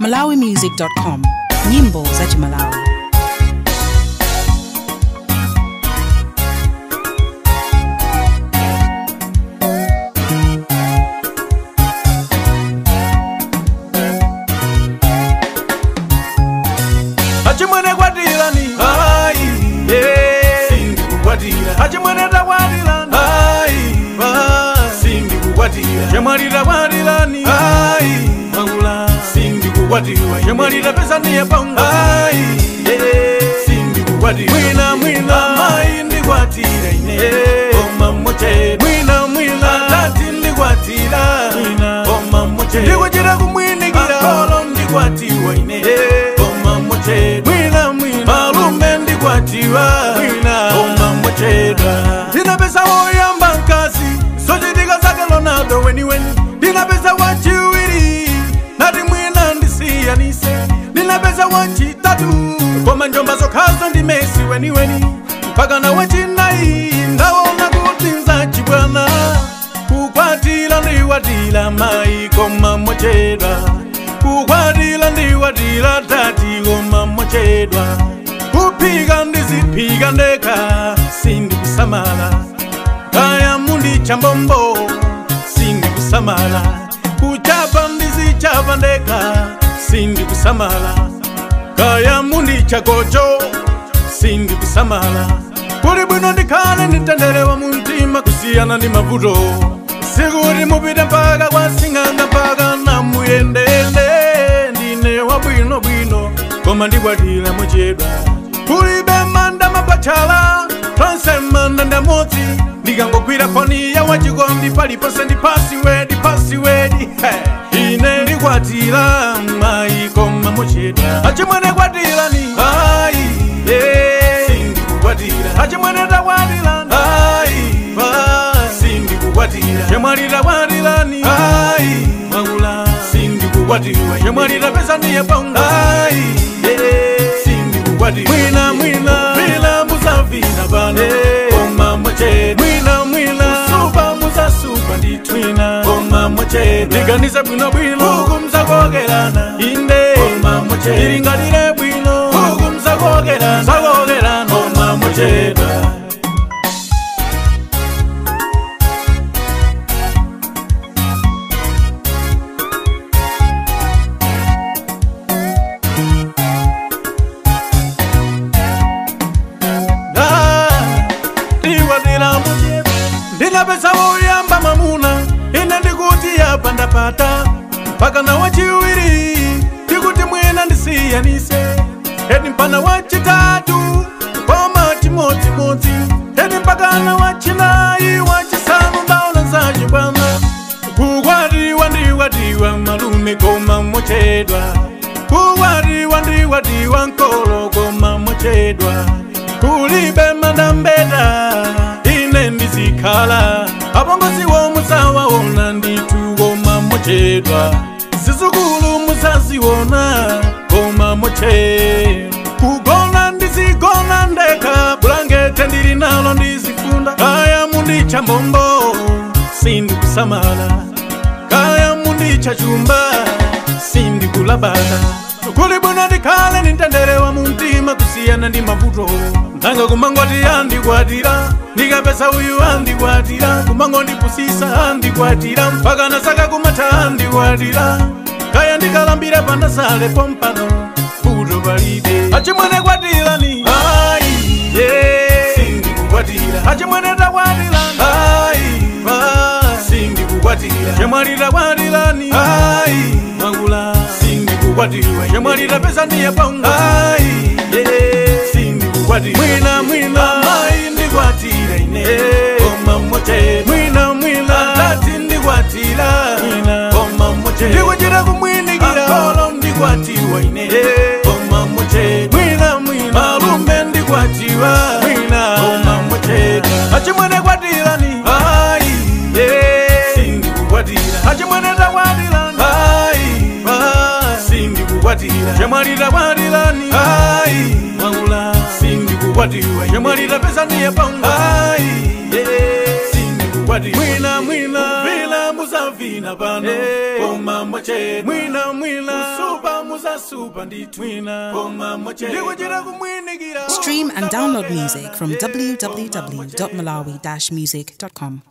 malawimusic.com. Nyimbo za Malawi. Achimwene kwatilani ai sindi kukwatira achimwene takwatilani ai sindi kukwatira chemwalira kwatilani ai makula sindi kukwatira chemwalira pesa niye pangu ai sindi kukwatira mwina mai ndikwatira ine oma moche mwina tati ndikwatira oma moche ndikuchira kumwinikira kolo ndikwatiwa ine malume ndikwatiwa oma mochedwa ndina pesa woyamba nkasi sochitika zake Ronaldo weniweni ndina pesa wachiwiri nati mwina ndisiyanise ndina pesa wachitatu koma njomba zokhazo ndi Messi weniweni mpaka na wachinayi ndaona kuti nzachibwana kukwatira ndikwatira mai koma mochedwa kukwatira ndikwatira tati koma mochedwa kuphika ndiziphika ndekha sindi kusamala kaya mundi chambombo sindi kusamala kuchapa ndizichapa ndekha sindi kusamala kaya mundi chakocho sindi kusamala kuli bwino ndikhale nditendere wa muntima kusiyana ndi mavuto sikuti mupite mpaka kwa sing'anga mpaka namuyendende ndine wa bwinobwino koma ndikwatira mochedwa kulibe manda mapachala tonse manda ndamodzi ndikangogwira foni ya wachikondi paliponse ndi pasiwedi ine ndikwatira mai koma mochedwa achimwene kwatilani ai sindi kukwatira achimwene takwatilani ai sindi kukwatira chemwalira kwatilani ai makula sindi kukwatira chemwalira pesa niye pangu ai sindi kukwatira mwina musavina pano koma mochedwa mwina supa musasupa nditu koma mochedwa ndiganize bwinobwino uku mzakokerana inde koma mochedwa ilingalire bwino uku mzakokerana koma mochedwa ndina pesa woyamba mamuna ine ndikuti yapa ndapata mpaka na wachiwiri ndikuti mwina ndisiyanise edi mpana wachitatu koma chimodzimodzi edi mpaka na wachinayi wachisanu ndaona zachibwana kukwatiwa ndikwatiwa malume koma mochedwa kukwatiwa ndikwatiwa nkolo koma mochedwa kulibe mandambeta ndizikhala abongozi womusawaona nditu koma mochedwa zizukulu musaziwona koma mochedwa kugona ndizigona ndekha bulangete ndili nalo ndizifunda kaya mundi chambombo sindi kusamala kaya mundi chachumba sindi kulabala kuli bwino ndikhale nintendere wa muntima kusiyana ndi mavuto nanga kumangoti andikwatira ndikapesa uyu andikwatira kumango ndipusisa andikwatira mpaka nasaka kumata andikwatira kaya ndikalambira pandasale pompano vuto palibe achimwene kwatilani ai sindi kukwatira achimwene takwatilani ai sindi kukwatira chemwalira kwatilani ai makula sindi kukwatira chemwalira pesa niye pangu ai sindi kukwatira mwina mai ndikwatira ine koma mochedwa mwina tati ndikwatira koma mochedwa ndikuchira kumwinikira kolo ndikwatiwa ine koma mochedwa mwina malume ndikwatiwa koma mochedwa achimwene kwatilani ai sindi kukwatira achimwene takwatilani ai sindi kukwatira chemwalira kwatilani ai makula sindi kukwatiwa chemwalira pesa niye pangu ai sindi kukwatiwa mwina musavina pano koma mochedwa mwina supa muzasupa nditwina koma mochedwa ndikuchira kumwinikira. Stream and download music from www.malawi-music.com.